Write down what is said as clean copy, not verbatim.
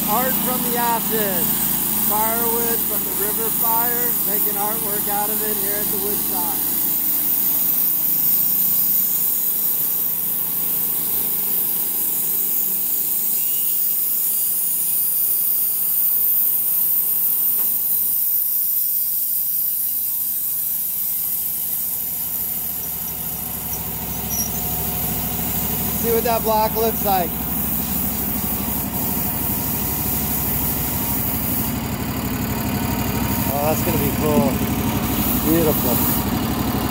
Art from the ashes. Firewood from the river fire, making artwork out of it here at the wood shop. See what that block looks like. Oh, that's gonna be cool. Beautiful.